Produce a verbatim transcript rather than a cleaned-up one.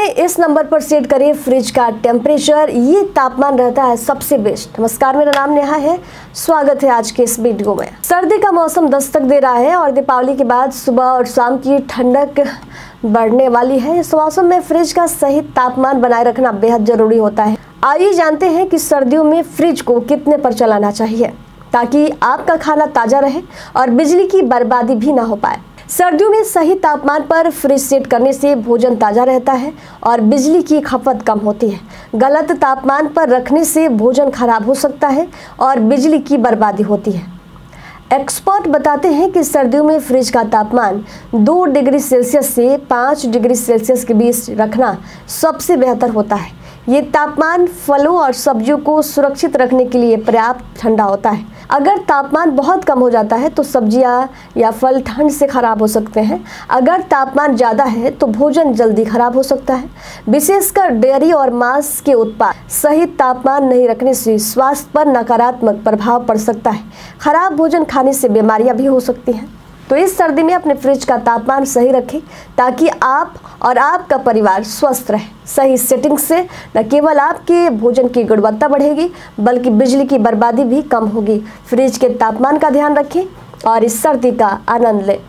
इस नंबर पर सेट करें फ्रिज का टेम्परेचर, ये तापमान रहता है सबसे बेस्ट। नमस्कार, मेरा नाम नेहा है, स्वागत है आज के इस वीडियो में। सर्दी का मौसम दस्तक दे रहा है और दीपावली के बाद सुबह और शाम की ठंडक बढ़ने वाली है। इस मौसम में फ्रिज का सही तापमान बनाए रखना बेहद जरूरी होता है। आइए जानते हैं कि सर्दियों में फ्रिज को कितने पर चलाना चाहिए ताकि आपका खाना ताज़ा रहे और बिजली की बर्बादी भी ना हो पाए। सर्दियों में सही तापमान पर फ्रिज सेट करने से भोजन ताज़ा रहता है और बिजली की खपत कम होती है। गलत तापमान पर रखने से भोजन खराब हो सकता है और बिजली की बर्बादी होती है। एक्सपर्ट बताते हैं कि सर्दियों में फ्रिज का तापमान दो डिग्री सेल्सियस से पाँच डिग्री सेल्सियस के बीच रखना सबसे बेहतर होता है। ये तापमान फलों और सब्जियों को सुरक्षित रखने के लिए पर्याप्त ठंडा होता है। अगर तापमान बहुत कम हो जाता है तो सब्जियां या फल ठंड से खराब हो सकते हैं। अगर तापमान ज़्यादा है तो भोजन जल्दी खराब हो सकता है। विशेषकर डेयरी और मांस के उत्पाद सही तापमान नहीं रखने से स्वास्थ्य पर नकारात्मक प्रभाव पड़ सकता है। खराब भोजन खाने से बीमारियां भी हो सकती हैं। तो इस सर्दी में अपने फ्रिज का तापमान सही रखें ताकि आप और आपका परिवार स्वस्थ रहे। सही सेटिंग से न केवल आपके भोजन की गुणवत्ता बढ़ेगी बल्कि बिजली की बर्बादी भी कम होगी। फ्रिज के तापमान का ध्यान रखें और इस सर्दी का आनंद लें।